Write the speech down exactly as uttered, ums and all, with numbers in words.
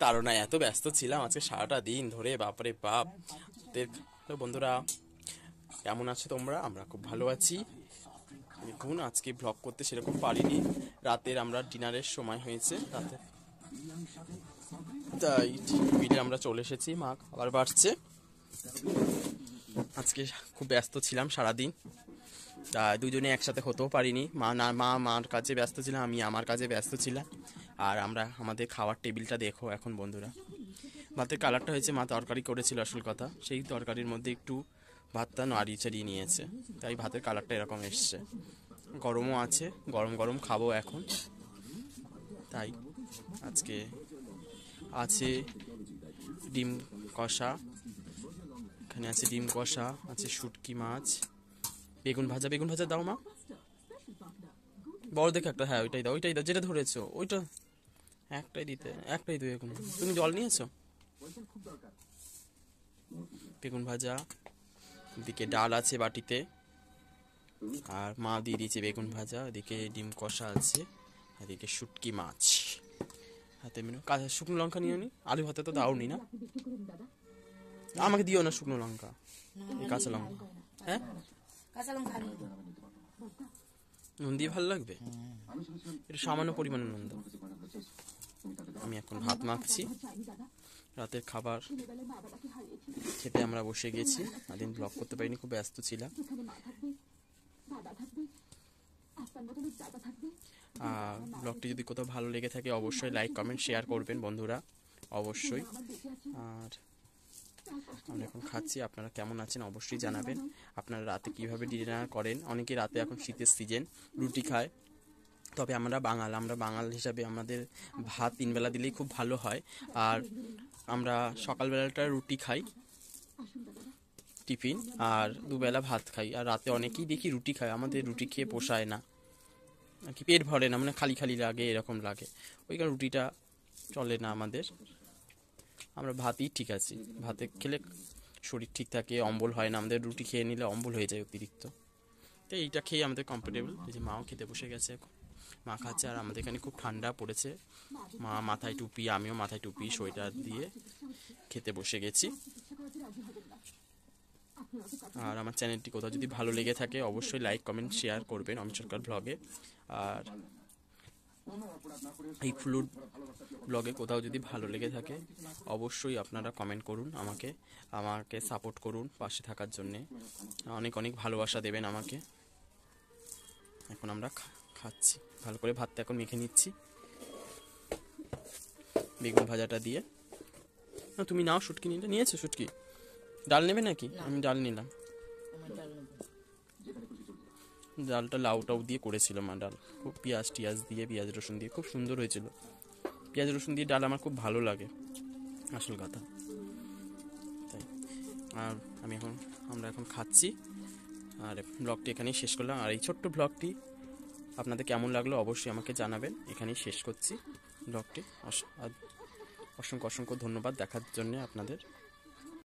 তাড়নায় এত ব্যস্ত ছিলাম আজকে সারাটা দিন ধরে, বাপরে বাপ। তো বন্ধুরা, কেমন আছো তোমরা? আমরা খুব ভালো আছি। দেখুন, আজকে ব্লগ করতে সেরকম পারিনি, রাতের আমরা ডিনারের সময় হয়েছে রাতে, তাই টিভিতে আমরা চলে এসেছি। মা আবার বাড়ছে। আজকে খুব ব্যস্ত ছিলাম সারাদিন, তাই দুজনে একসাথে হতেও পারিনি। মা না মা মার কাজে ব্যস্ত ছিলাম, আমি আমার কাজে ব্যস্ত ছিলাম। আর আমরা আমাদের খাওয়ার টেবিলটা দেখো এখন বন্ধুরা, ভাতের কালারটা হয়েছে, মা তরকারি করেছিল আসল কথা, সেই তরকারির মধ্যে একটু ভাতটা নাড়িয়ে চাড়িয়ে নিয়েছে, তাই ভাতের কালারটা এরকম এসছে। গরমও আছে, গরম গরম খাবো এখন। তাই আজকে আছে ডিম কষা, এখানে আছে ডিম কষা, আছে শুটকি মাছ, বেগুন ভাজা। বেগুন ভাজা দাও মা, বড় দেখে একটা। হ্যাঁ ওইটাই দাও, ওইটাই দাও যেটা ধরেছো, ওইটা একটাই দিতে, একটাই দিও। এখন তুমি জল নিয়েছো? বেগুন ভাজা, এদিকে ডাল আছে বাটিতে, আর মা দিয়ে দিয়েছে বেগুন ভাজা, এদিকে ডিম কষা আছে, এদিকে শুটকি মাছ হাতে। মেনু কাঁচা শুকনো লঙ্কা নিও নি, আলু ভাতে তো দাও নি না, আমাকে দিও না শুকনো লঙ্কা, এই কাঁচা লঙ্কা। হ্যাঁ নুন দিয়ে ভালো লাগবে, একটু সামান্য পরিমাণে নুন দাও। আমি এখন ভাত মাখছি, রাতের খাবার খেতে আমরা বসে গেছি। দিন ব্লগ করতে পারিনি, খুব ব্যস্ত ছিলাম। আর ব্লগটি যদি কোথাও ভালো লেগে থাকে অবশ্যই লাইক কমেন্ট শেয়ার করবেন বন্ধুরা, অবশ্যই। আর আমরা এখন খাচ্ছি, আপনারা কেমন আছেন অবশ্যই জানাবেন। আপনারা রাতে কিভাবে ডিনার করেন? অনেকে রাতে এখন শীতের সিজন রুটি খায়, তবে আমরা বাঙাল, আমরা বাঙাল হিসাবে আমাদের ভাত তিনবেলা দিলেই খুব ভালো হয়। আর আমরা সকালবেলাটা রুটি খাই টিফিন, আর দুবেলা ভাত খাই। আর রাতে অনেকেই দেখি রুটি খায়, আমাদের রুটি খেয়ে পোষায় না, আর কি পেট ভরে না, মানে খালি খালি লাগে, এরকম লাগে। ওই কারণে রুটিটা চলে না আমাদের, আমরা ভাতই ঠিক আছে। ভাতে খেলে শরীর ঠিক থাকে, অম্বল হয় না আমাদের। রুটি খেয়ে নিলে অম্বল হয়ে যায় অতিরিক্ত, তো এইটা খেয়ে আমাদের কমফোর্টেবল। এই যে মাও খেতে বসে গেছে এখন, মা খাচ্ছে। আর আমাদের এখানে খুব ঠান্ডা পড়েছে, মা মাথায় টুপি, আমিও মাথায় টুপি সোয়েটার দিয়ে খেতে বসে গেছি। আর আমার চ্যানেলটি কোথাও যদি ভালো লেগে থাকে অবশ্যই লাইক কমেন্ট শেয়ার করবেন অমিত সরকার ব্লগে। আর এই ফ্লুড ব্লগে কোথাও যদি ভালো লেগে থাকে অবশ্যই আপনারা কমেন্ট করুন, আমাকে আমাকে সাপোর্ট করুন, পাশে থাকার জন্যে অনেক অনেক ভালোবাসা দেবেন আমাকে। এখন আমরা খাচ্ছি ভালো করে, ভাতটা এখন মেখে নিচ্ছি বেগুন ভাজাটা দিয়ে। না তুমি নাও, শুটকি নিলে নিয়েছো? শুটকি ডাল নেবে নাকি? আমি ডাল নিলাম। ডালটা লাউ টাউ দিয়ে করেছিল মা, ডাল খুব পেঁয়াজ টিয়াজ দিয়ে, পেঁয়াজ রসুন দিয়ে খুব সুন্দর হয়েছিল। পেঁয়াজ রসুন দিয়ে ডাল আমার খুব ভালো লাগে আসল কথা, তাই। আর আমি এখন আমরা এখন খাচ্ছি, আর ব্লগটি এখানেই শেষ করলাম। আর এই ছোট্ট ব্লগটি আপনাদের কেমন লাগলো অবশ্যই আমাকে জানাবেন। এখানেই শেষ করছি ব্লগটি। অসংখ্য অসংখ্য ধন্যবাদ দেখার জন্য আপনাদের।